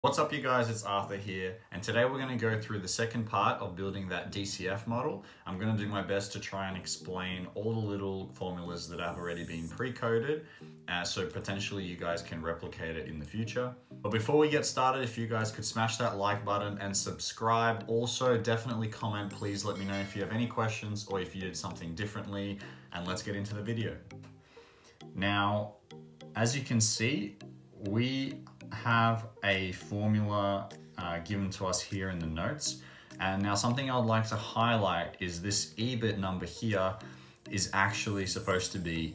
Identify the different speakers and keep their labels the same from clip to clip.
Speaker 1: What's up you guys, it's Arthur here, and today we're going to go through the second part of building that DCF model. I'm going to do my best to try and explain all the little formulas that have already been pre-coded, so potentially you guys can replicate it in the future. But before we get started, if you guys could smash that like button and subscribe. Also, definitely comment, please let me know if you have any questions or if you did something differently, and let's get into the video. Now, as you can see, we have a formula given to us here in the notes. And now something I'd like to highlight is this EBIT number here is actually supposed to be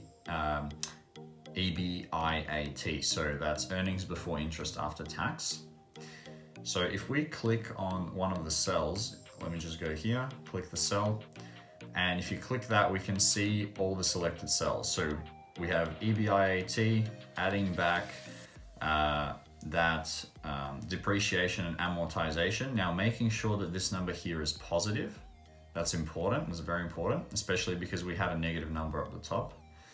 Speaker 1: EBIAT. So that's earnings before interest after tax. So if we click on one of the cells, let me just go here, click the cell. And if you click that, we can see all the selected cells. So we have EBIAT, adding back that depreciation and amortization. Now making sure that this number here is positive, that's important, it's very important, especially because we had a negative number up the top.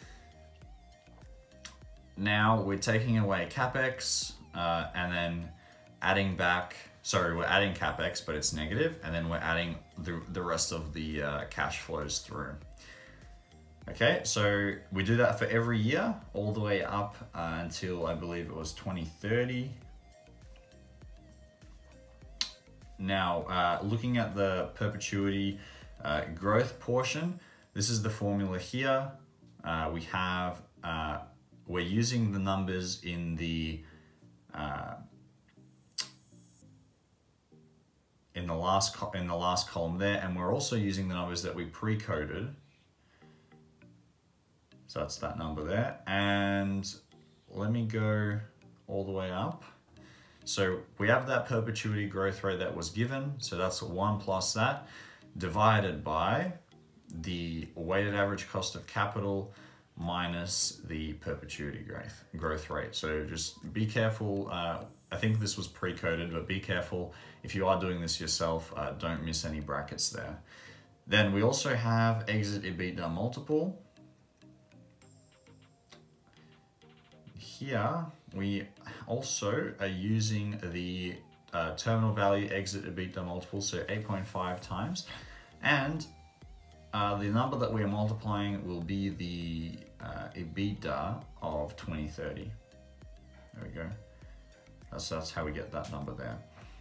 Speaker 1: Now we're taking away CapEx and then adding back, sorry, we're adding CapEx, but it's negative, and then we're adding the rest of the cash flows through. Okay, so we do that for every year, all the way up until I believe it was 2030. Now, looking at the perpetuity growth portion, this is the formula here. We're using the numbers in the last column there, and we're also using the numbers that we pre-coded. So that's that number there. And let me go all the way up. So we have that perpetuity growth rate that was given. So that's 1 plus that divided by the weighted average cost of capital minus the perpetuity growth rate. So just be careful. I think this was pre-coded, but be careful if you are doing this yourself, don't miss any brackets there. Then we also have exit EBITDA multiple. Here, we also are using the terminal value exit EBITDA multiple, so 8.5 times. And the number that we are multiplying will be the EBITDA of 2030. There we go. That's how we get that number there.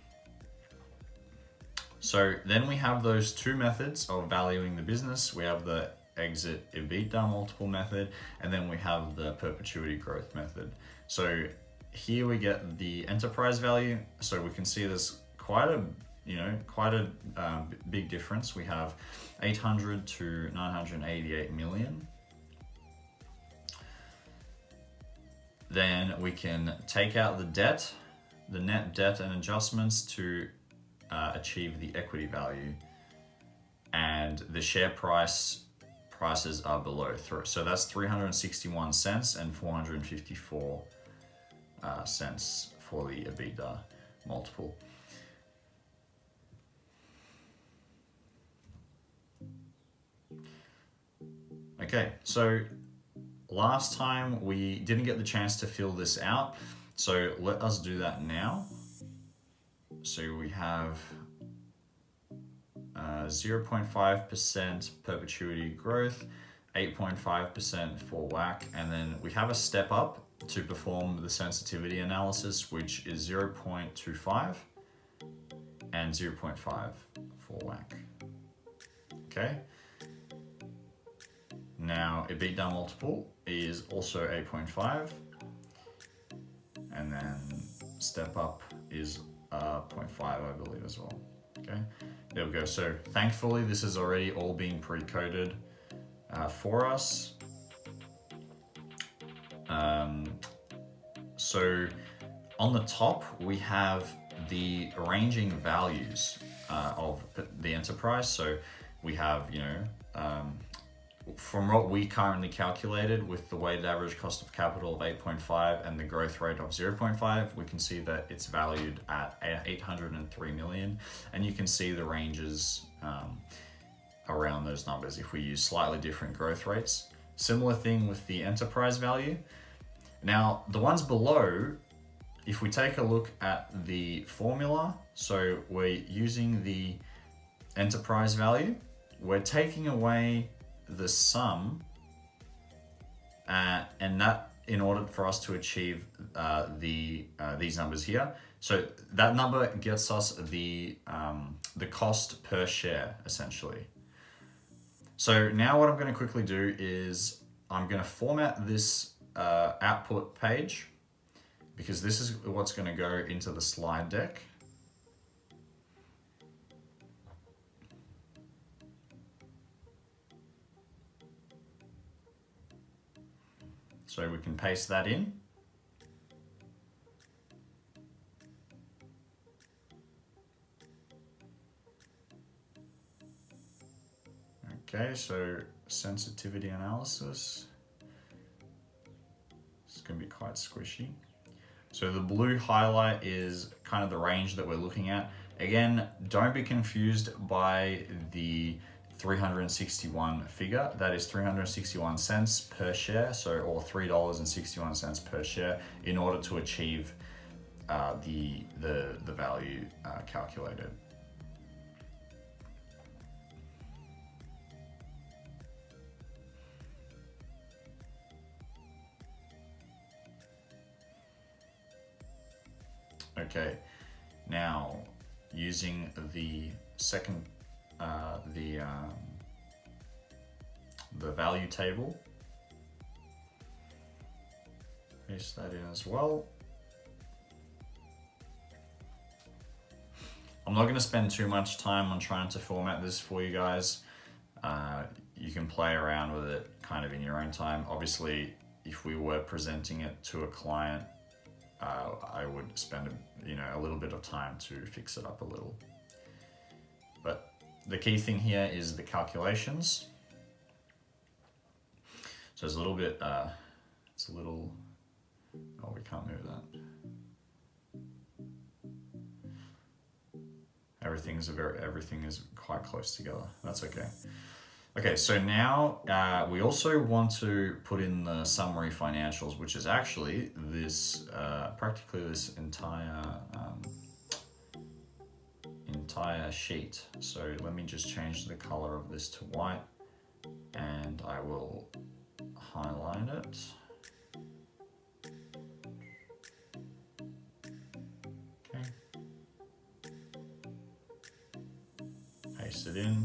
Speaker 1: So then we have those two methods of valuing the business. We have the exit EBITDA multiple method, and then we have the perpetuity growth method. So here we get the enterprise value. So we can see there's quite a big difference. We have 800 to 988 million. Then we can take out the debt, the net debt and adjustments to achieve the equity value, and the share prices are below. So that's 361 cents and 454 cents for the EBITDA multiple. Okay, so last time we didn't get the chance to fill this out, so let us do that now. So we have 0.5% perpetuity growth, 8.5% for WACC, and then we have a step up to perform the sensitivity analysis, which is 0.25 and 0.5 for WACC. Okay. Now EBITDA multiple is also 8.5, and then step up is 0.5, I believe, as well. Okay, there we go. So thankfully this is already all being pre-coded for us. So on the top we have the ranging values of the enterprise. So we have, from what we currently calculated with the weighted average cost of capital of 8.5 and the growth rate of 0.5, we can see that it's valued at 803 million. And you can see the ranges around those numbers if we use slightly different growth rates. Similar thing with the enterprise value. Now, the ones below if we take a look at the formula, so we're using the enterprise value, we're taking away the sum, and that in order for us to achieve these numbers here. So that number gets us the cost per share, essentially. So now what I'm going to quickly do is I'm going to format this output page, because this is what's going to go into the slide deck. So we can paste that in. Okay, so sensitivity analysis. It's going to be quite squishy. So the blue highlight is kind of the range that we're looking at. Again, don't be confused by the 361 figure. That is 361 cents per share, so or $3.61 per share in order to achieve the value calculated. Okay, now using the second, the value table, paste that in as well. I'm not going to spend too much time on trying to format this for you guys. You can play around with it kind of in your own time. Obviously, if we were presenting it to a client, I would spend a little bit of time to fix it up a little. But the key thing here is the calculations. So it's a little bit, oh, we can't move that. Everything is quite close together. That's okay. Okay, so now we also want to put in the summary financials, which is actually this, practically this entire sheet. So let me just change the color of this to white, and I will highlight it. Okay. Paste it in.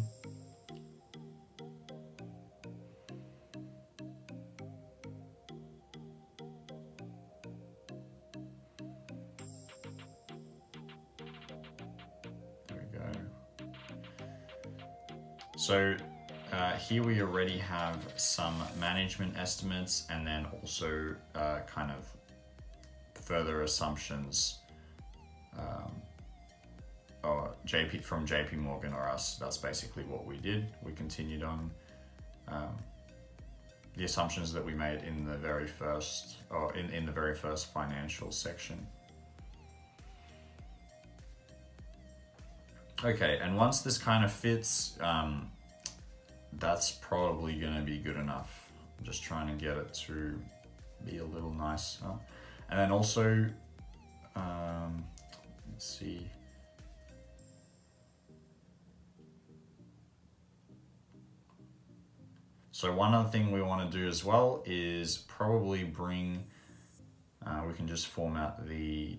Speaker 1: So here we already have some management estimates, and then also kind of further assumptions from JP Morgan or us. That's basically what we did. We continued on the assumptions that we made in the very first, or in the very first financial section. Okay, and once this kind of fits, that's probably gonna be good enough. I'm just trying to get it to be a little nicer. And then also, let's see. So one other thing we want to do as well is probably bring, we can just format the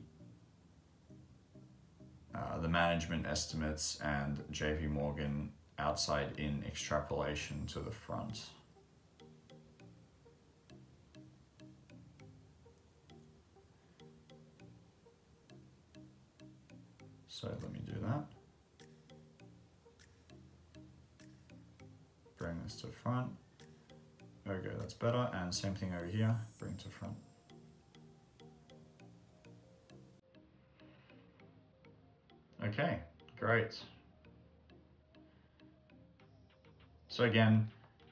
Speaker 1: management estimates and JP Morgan outside in extrapolation to the front. So let me do that. Bring this to front. Okay, that's better. And same thing over here, bring to front. Okay, great. So again,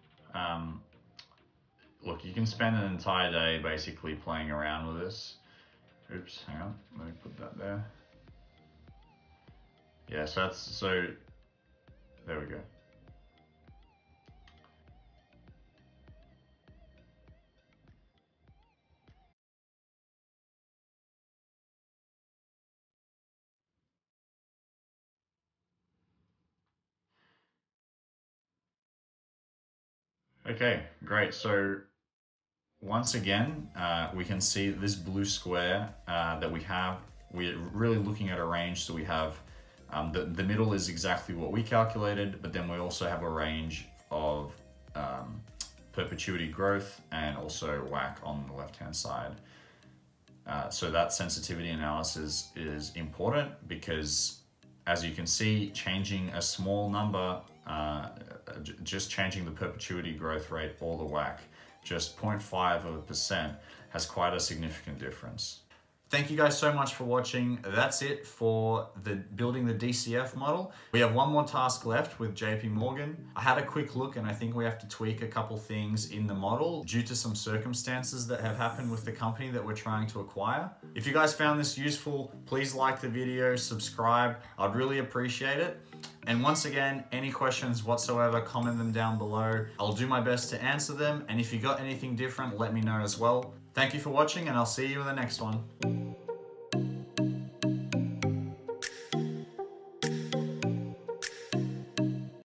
Speaker 1: look, you can spend an entire day basically playing around with this. Oops, hang on, let me put that there. Yeah, so there we go. Okay, great. So once again, we can see this blue square that we have. We're really looking at a range. So we have the middle is exactly what we calculated, but then we also have a range of perpetuity growth and also WACC on the left-hand side. So that sensitivity analysis is important because, as you can see, changing a small number, just changing the perpetuity growth rate or the WACC, just 0.5% has quite a significant difference. Thank you guys so much for watching. That's it for building the DCF model. We have one more task left with JP Morgan. I had a quick look and I think we have to tweak a couple things in the model due to some circumstances that have happened with the company that we're trying to acquire. If you guys found this useful, please like the video, subscribe. I'd really appreciate it. And once again, any questions whatsoever, comment them down below. I'll do my best to answer them. And if you got anything different, let me know as well. Thank you for watching and I'll see you in the next one.